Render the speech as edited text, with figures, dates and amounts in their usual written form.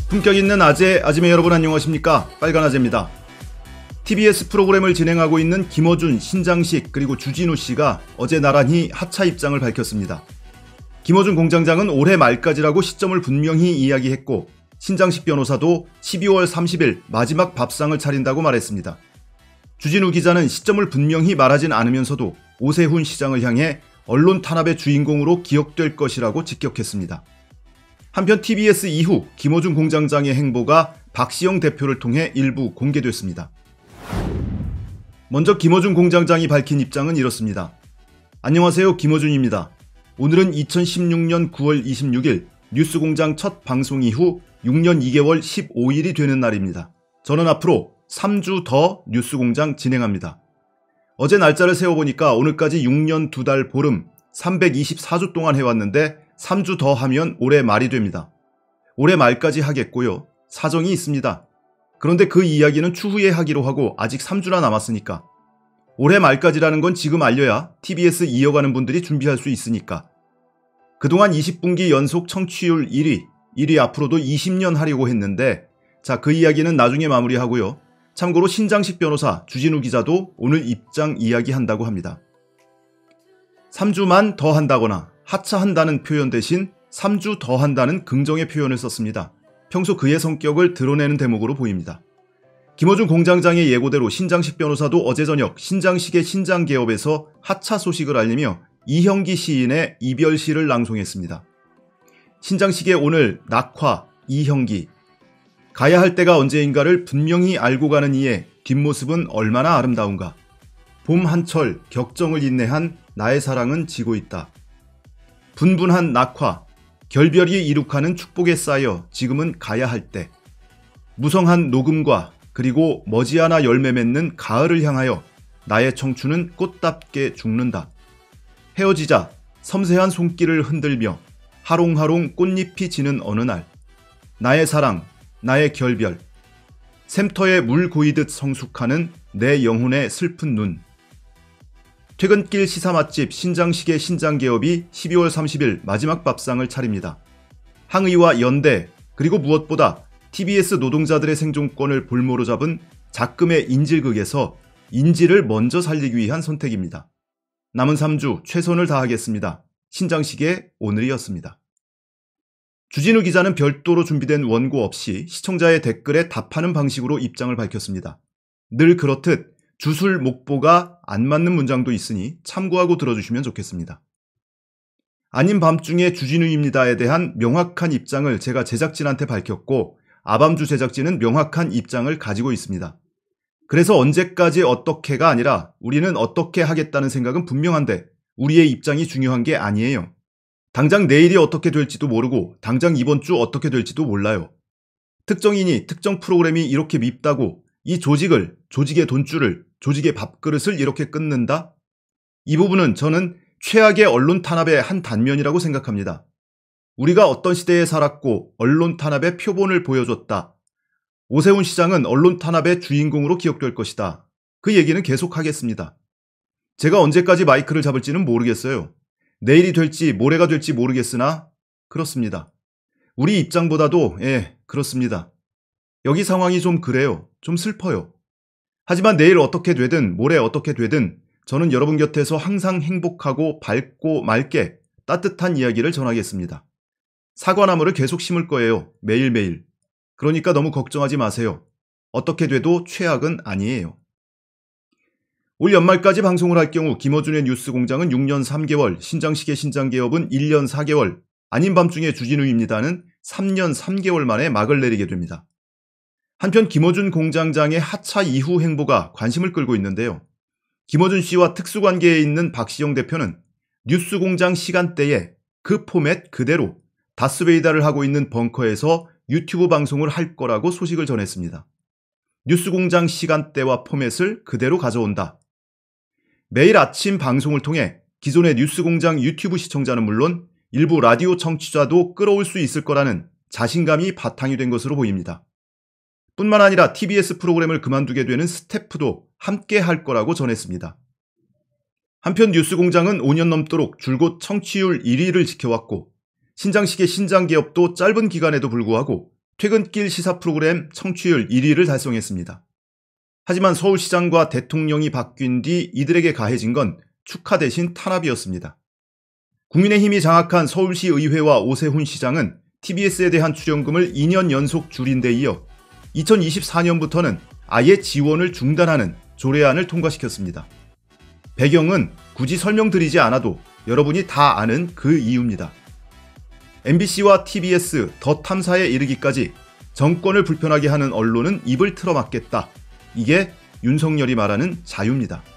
품격 있는 아재, 아지매 여러분 안녕하십니까? 빨간 아재입니다. TBS 프로그램을 진행하고 있는 김어준, 신장식 그리고 주진우 씨가 어제 나란히 하차 입장을 밝혔습니다. 김어준 공장장은 올해 말까지라고 시점을 분명히 이야기했고 신장식 변호사도 12월 30일 마지막 밥상을 차린다고 말했습니다. 주진우 기자는 시점을 분명히 말하진 않으면서도 오세훈 시장을 향해 언론 탄압의 주인공으로 기억될 것이라고 직격했습니다. 한편 TBS 이후 김어준 공장장의 행보가 박시영 대표를 통해 일부 공개됐습니다. 먼저 김어준 공장장이 밝힌 입장은 이렇습니다. 안녕하세요, 김어준입니다. 오늘은 2016년 9월 26일 뉴스공장 첫 방송 이후 6년 2개월 15일이 되는 날입니다. 저는 앞으로 3주 더 뉴스공장 진행합니다. 어제 날짜를 세워보니까 오늘까지 6년 2달 보름 324주 동안 해왔는데 3주 더 하면 올해 말이 됩니다. 올해 말까지 하겠고요. 사정이 있습니다. 그런데 그 이야기는 추후에 하기로 하고 아직 3주나 남았으니까. 올해 말까지라는 건 지금 알려야 TBS 이어가는 분들이 준비할 수 있으니까. 그동안 20분기 연속 청취율 1위 앞으로도 20년 하려고 했는데 자, 그 이야기는 나중에 마무리하고요. 참고로 신장식 변호사, 주진우 기자도 오늘 입장 이야기한다고 합니다. 3주만 더 한다거나 하차한다는 표현 대신 3주 더 한다는 긍정의 표현을 썼습니다. 평소 그의 성격을 드러내는 대목으로 보입니다. 김어준 공장장의 예고대로 신장식 변호사도 어제 저녁 신장식의 신장개업에서 하차 소식을 알리며 이형기 시인의 이별시를 낭송했습니다. 신장식의 오늘 낙화, 이형기. 가야 할 때가 언제인가를 분명히 알고 가는 이의 뒷모습은 얼마나 아름다운가. 봄 한철 격정을 인내한 나의 사랑은 지고 있다. 분분한 낙화, 결별이 이룩하는 축복에 쌓여 지금은 가야 할 때. 무성한 녹음과 그리고 머지않아 열매 맺는 가을을 향하여 나의 청춘은 꽃답게 죽는다. 헤어지자 섬세한 손길을 흔들며 하롱하롱 꽃잎이 지는 어느 날. 나의 사랑, 나의 결별. 샘터에 물 고이듯 성숙하는 내 영혼의 슬픈 눈. 퇴근길 시사 맛집 신장식의 신장개업이 12월 30일 마지막 밥상을 차립니다. 항의와 연대, 그리고 무엇보다 TBS 노동자들의 생존권을 볼모로 잡은 작금의 인질극에서 인질을 먼저 살리기 위한 선택입니다. 남은 3주 최선을 다하겠습니다. 신장식의 오늘이었습니다. 주진우 기자는 별도로 준비된 원고 없이 시청자의 댓글에 답하는 방식으로 입장을 밝혔습니다. 늘 그렇듯 주술 목보가 안 맞는 문장도 있으니 참고하고 들어주시면 좋겠습니다. 아닌 밤중에 주진우입니다에 대한 명확한 입장을 제가 제작진한테 밝혔고 아밤주 제작진은 명확한 입장을 가지고 있습니다. 그래서 언제까지 어떻게가 아니라 우리는 어떻게 하겠다는 생각은 분명한데 우리의 입장이 중요한 게 아니에요. 당장 내일이 어떻게 될지도 모르고 당장 이번 주 어떻게 될지도 몰라요. 특정인이 특정 프로그램이 이렇게 밉다고 이 조직을, 조직의 돈줄을, 조직의 밥그릇을 이렇게 끊는다? 이 부분은 저는 최악의 언론 탄압의 한 단면이라고 생각합니다. 우리가 어떤 시대에 살았고 언론 탄압의 표본을 보여줬다. 오세훈 시장은 언론 탄압의 주인공으로 기억될 것이다. 그 얘기는 계속하겠습니다. 제가 언제까지 마이크를 잡을지는 모르겠어요. 내일이 될지 모레가 될지 모르겠으나 그렇습니다. 우리 입장보다도 그렇습니다. 여기 상황이 좀 그래요. 좀 슬퍼요. 하지만 내일 어떻게 되든 모레 어떻게 되든 저는 여러분 곁에서 항상 행복하고 밝고 맑게 따뜻한 이야기를 전하겠습니다. 사과나무를 계속 심을 거예요. 매일매일. 그러니까 너무 걱정하지 마세요. 어떻게 돼도 최악은 아니에요. 올 연말까지 방송을 할 경우 김어준의 뉴스공장은 6년 3개월, 신장식의 신장개업은 1년 4개월, 아닌 밤중에 주진우입니다는 3년 3개월 만에 막을 내리게 됩니다. 한편 김어준 공장장의 하차 이후 행보가 관심을 끌고 있는데요. 김어준 씨와 특수관계에 있는 박시영 대표는 뉴스공장 시간대에 그 포맷 그대로 다스베이다를 하고 있는 벙커에서 유튜브 방송을 할 거라고 소식을 전했습니다. 뉴스공장 시간대와 포맷을 그대로 가져온다. 매일 아침 방송을 통해 기존의 뉴스공장 유튜브 시청자는 물론 일부 라디오 청취자도 끌어올 수 있을 거라는 자신감이 바탕이 된 것으로 보입니다. 뿐만 아니라 TBS 프로그램을 그만두게 되는 스태프도 함께 할 거라고 전했습니다. 한편 뉴스공장은 5년 넘도록 줄곧 청취율 1위를 지켜왔고 신장식의 신장개업도 짧은 기간에도 불구하고 퇴근길 시사 프로그램 청취율 1위를 달성했습니다. 하지만 서울시장과 대통령이 바뀐 뒤 이들에게 가해진 건 축하 대신 탄압이었습니다. 국민의힘이 장악한 서울시 의회와 오세훈 시장은 TBS에 대한 출연금을 2년 연속 줄인 데 이어 2024년부터는 아예 지원을 중단하는 조례안을 통과시켰습니다. 배경은 굳이 설명드리지 않아도 여러분이 다 아는 그 이유입니다. MBC와 TBS, 더 탐사에 이르기까지 정권을 불편하게 하는 언론은 입을 틀어막겠다. 이게 윤석열이 말하는 자유입니다.